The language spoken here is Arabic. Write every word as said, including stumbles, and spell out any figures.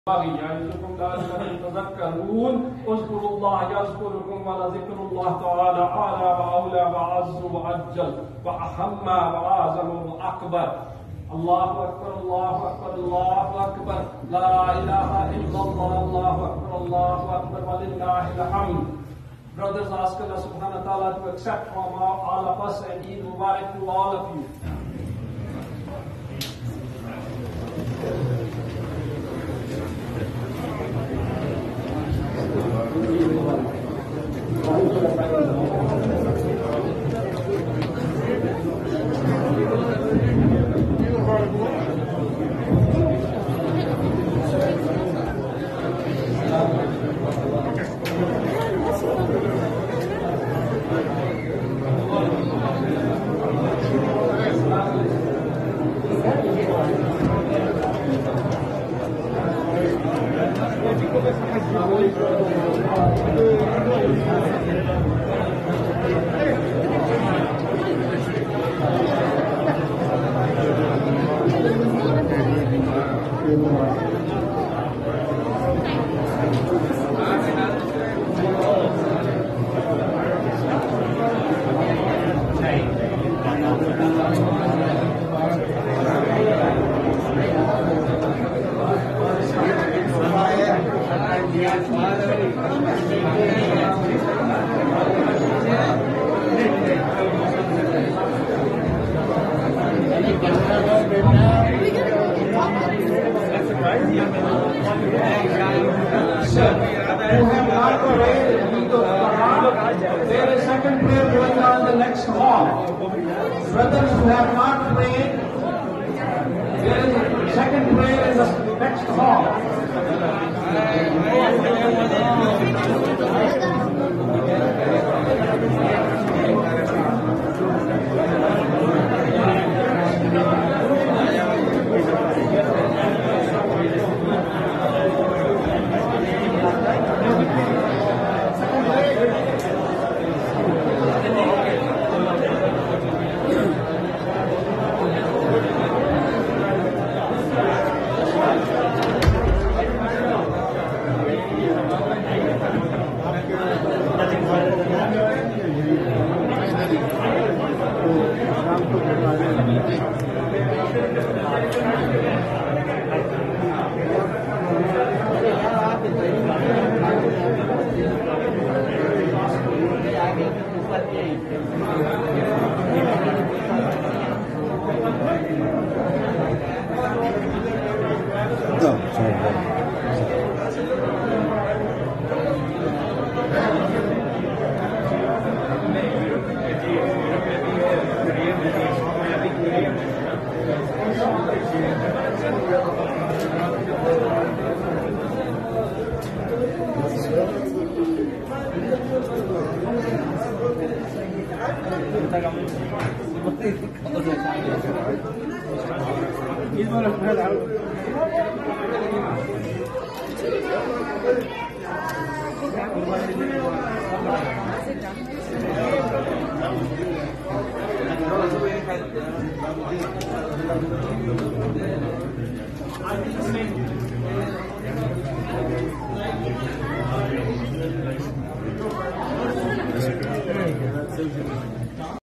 يعظكم لعلكم تذكرون اذكروا الله يذكركم ولذكر الله تعالى أعلى وأولى وأعز وأجل وأهم وأعظم وأكبر. الله أكبر الله أكبر الله أكبر لا إله إلا الله الله أكبر الله أكبر ولله الحمد. Brothers, ask Allah subhanahu wa ta'ala to accept from all of us and Eid Mubarak to all of you. There is second prayer going on the next hall. Brothers who have not prayed, there is a second prayer in the next hall.